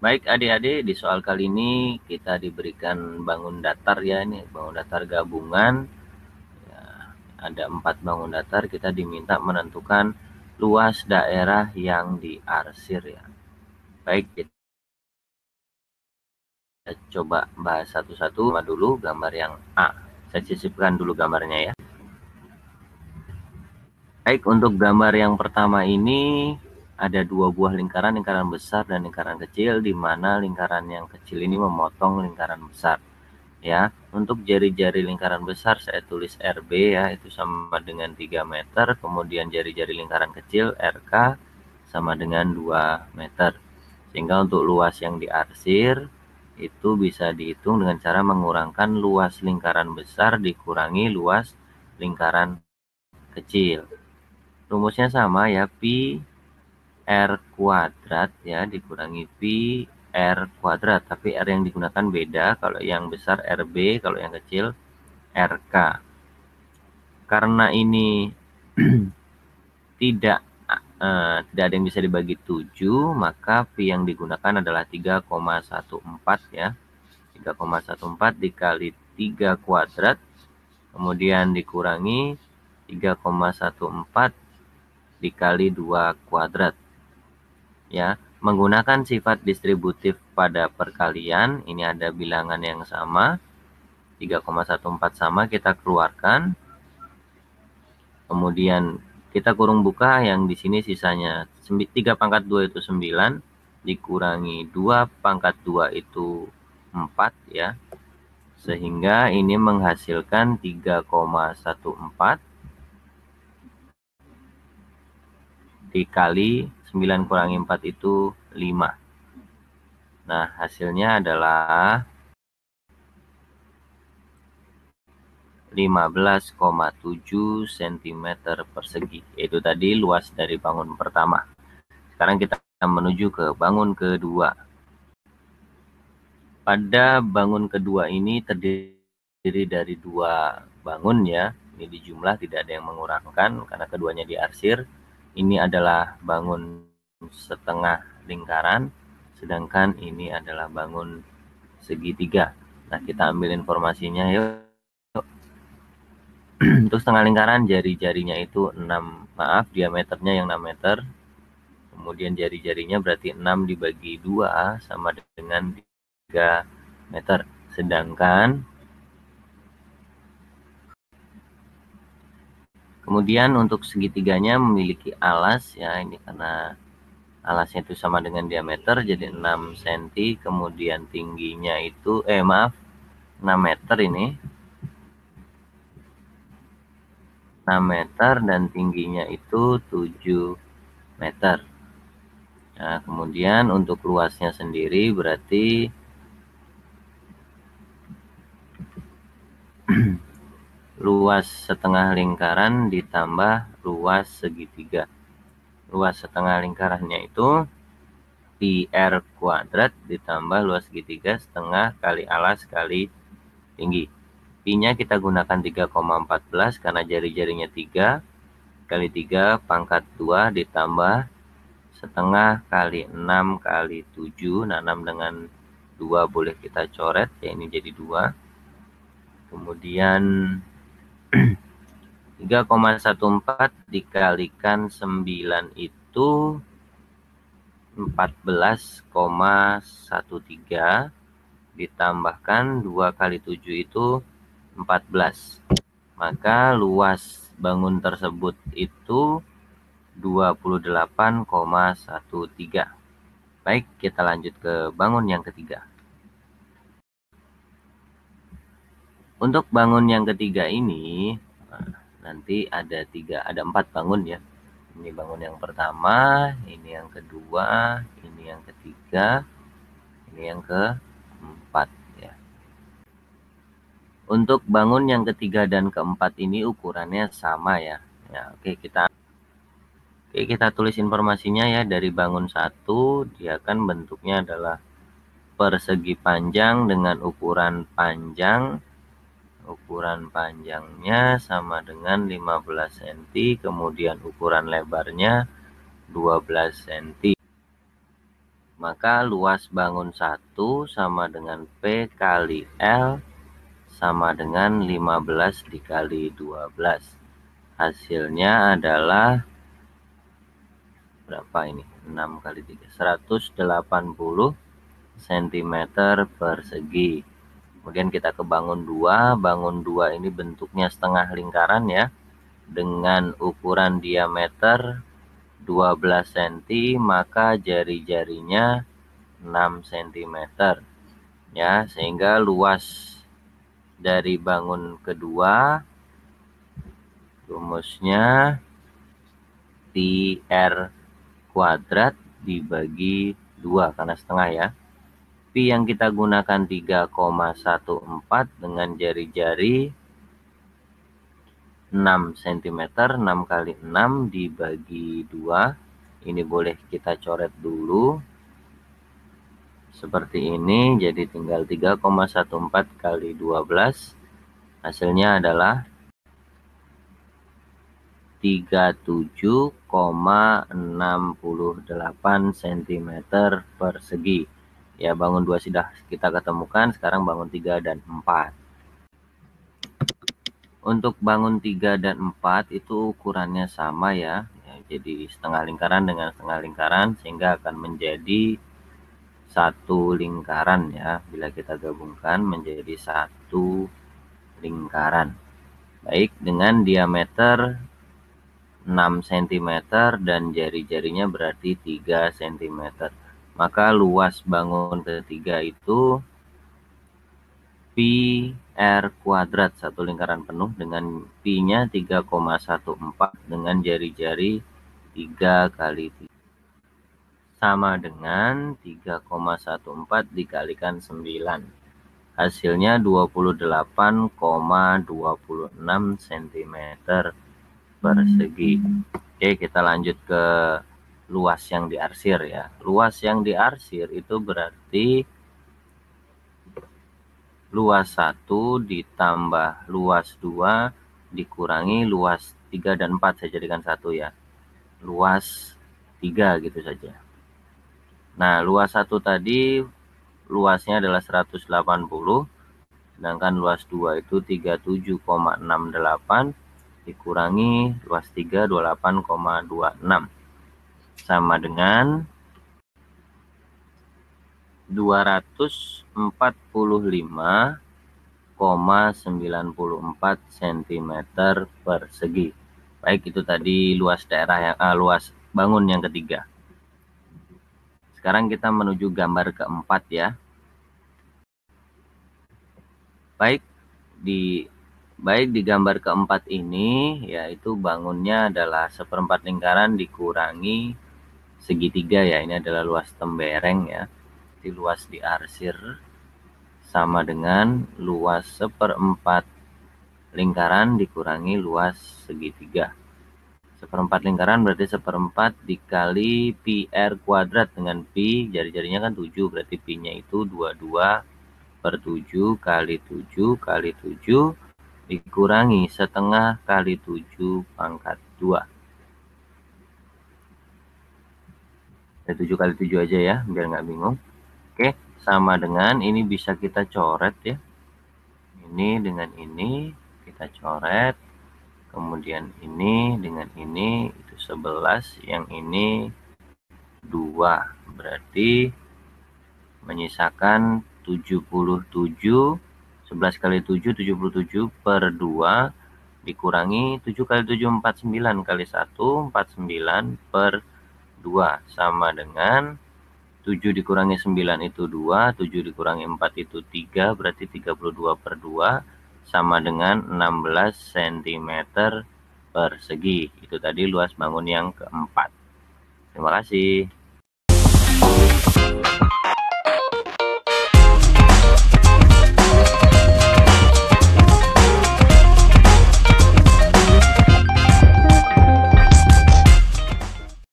Baik adik-adik, di soal kali ini kita diberikan bangun datar ya, ini bangun datar gabungan. Ya, ada 4 bangun datar, kita diminta menentukan luas daerah yang diarsir ya. Baik, kita coba bahas satu-satu. Dulu gambar yang A. Saya sisipkan dulu gambarnya ya. Baik, untuk gambar yang pertama ini ada 2 buah lingkaran, lingkaran besar dan lingkaran kecil, di mana lingkaran yang kecil ini memotong lingkaran besar. Ya, untuk jari-jari lingkaran besar saya tulis RB ya, itu sama dengan 3 meter, kemudian jari-jari lingkaran kecil RK sama dengan 2 meter. Sehingga untuk luas yang diarsir itu bisa dihitung dengan cara mengurangkan luas lingkaran besar dikurangi luas lingkaran kecil. Rumusnya sama ya, pi R kuadrat ya dikurangi pi R kuadrat, tapi R yang digunakan beda, kalau yang besar RB, kalau yang kecil RK. Karena ini tidak ada yang bisa dibagi 7, maka pi yang digunakan adalah 3,14 ya. 3,14 dikali 3 kuadrat, kemudian dikurangi 3,14 dikali 2 kuadrat. Ya, menggunakan sifat distributif pada perkalian, ini ada bilangan yang sama, 3,14 sama, kita keluarkan, kemudian kita kurung buka, yang di sini sisanya 3 pangkat 2 itu 9, dikurangi 2 pangkat 2 itu 4 ya, sehingga ini menghasilkan 3,14 dikali 9 kurangi 4 itu 5. Nah, hasilnya adalah 15,7 cm persegi. Itu tadi luas dari bangun pertama. Sekarang kita menuju ke bangun kedua. Pada bangun kedua ini terdiri dari 2 bangun ya. Ini di jumlah, tidak ada yang mengurangkan karena keduanya diarsir. Ini adalah bangun setengah lingkaran, sedangkan ini adalah bangun segitiga. Nah, kita ambil informasinya yuk. Untuk setengah lingkaran, jari-jarinya itu 6, diameternya yang 6 meter. Kemudian jari-jarinya berarti 6 dibagi 2 sama dengan 3 meter. Sedangkan kemudian untuk segitiganya memiliki alas ya, ini karena alasnya itu sama dengan diameter jadi 6 cm, kemudian tingginya itu 6 meter ini. 6 meter dan tingginya itu 7 meter. Nah, kemudian untuk luasnya sendiri berarti luas setengah lingkaran ditambah luas segitiga. Luas setengah lingkarannya itu pi R kuadrat ditambah luas segitiga setengah kali alas kali tinggi. Pi-nya kita gunakan 3,14 karena jari-jarinya 3, kali 3 pangkat 2 ditambah setengah kali 6 kali 7. Nah, 6 dengan 2 boleh kita coret ya, ini jadi 2. Kemudian 3,14 dikalikan 9 itu 14,13 ditambahkan 2 kali 7 itu 14. Maka luas bangun tersebut itu 28,13. Baik, kita lanjut ke bangun yang ketiga. Untuk bangun yang ketiga ini nanti ada 4 bangun ya. Ini bangun yang pertama, ini yang kedua, ini yang ketiga, ini yang keempat ya. Untuk bangun yang ketiga dan keempat ini ukurannya sama ya. Ya, oke, kita tulis informasinya ya. Dari bangun 1 dia kan bentuknya adalah persegi panjang dengan ukuran panjang. Ukuran panjangnya sama dengan 15 cm, kemudian ukuran lebarnya 12 cm. Maka luas bangun 1 sama dengan P kali L sama dengan 15 dikali 12. Hasilnya adalah berapa ini? 6 kali 3, 180 cm persegi. Kemudian kita ke bangun 2. Bangun 2 ini bentuknya setengah lingkaran ya, dengan ukuran diameter 12 cm, maka jari-jarinya 6 cm ya, sehingga luas dari bangun kedua rumusnya pi r kuadrat dibagi 2 karena setengah ya. Pi yang kita gunakan 3,14 dengan jari-jari 6 cm, 6 kali 6 dibagi 2. Ini boleh kita coret dulu seperti ini, jadi tinggal 3,14 kali 12, hasilnya adalah 37,68 cm persegi. Ya, bangun 2 sudah kita ketemukan, sekarang bangun 3 dan 4. Untuk bangun 3 dan 4 itu ukurannya sama ya. Jadi setengah lingkaran dengan setengah lingkaran, sehingga akan menjadi satu lingkaran ya. Bila kita gabungkan menjadi satu lingkaran. Baik, dengan diameter 6 cm dan jari-jarinya berarti 3 cm. Maka luas bangun ketiga itu pi r kuadrat, satu lingkaran penuh, dengan pi-nya 3,14 dengan jari-jari 3 kali 3 sama dengan 3,14 dikalikan 9. Hasilnya 28,26 cm persegi. Oke, kita lanjut ke luas yang diarsir ya. Luas yang diarsir itu berarti luas 1 ditambah luas 2 dikurangi luas 3 dan 4, saya jadikan 1 ya. Luas 3 gitu saja. Nah, luas 1 tadi luasnya adalah 180, sedangkan luas 2 itu 37,68 dikurangi luas 3 28,26 sama dengan 245,94 cm persegi. Baik, itu tadi luas daerah yang luas bangun yang ketiga. Sekarang kita menuju gambar keempat ya. Baik di gambar keempat ini, yaitu bangunnya adalah seperempat lingkaran dikurangi segitiga ya. Ini adalah luas tembereng ya. Jadi luas diarsir sama dengan luas seperempat lingkaran dikurangi luas segitiga. Seperempat lingkaran berarti seperempat dikali pi r kuadrat, dengan pi jari-jarinya kan 7, berarti pi-nya itu 22/7 kali 7 kali 7 dikurangi setengah kali 7 pangkat 2. 7 kali 7 aja ya, biar nggak bingung. Oke, sama dengan ini bisa kita coret ya. Ini dengan ini kita coret. Kemudian ini dengan ini itu 11, yang ini 2. Berarti menyisakan 77, 11 kali 7 77/2 dikurangi 7 kali 7 49 kali 1 49/2 sama dengan 7 dikurangi 9 itu 2, 7 dikurangi 4 itu 3, berarti 32/2 sama dengan 16 cm persegi. Itu tadi luas bangun yang keempat. Terima kasih.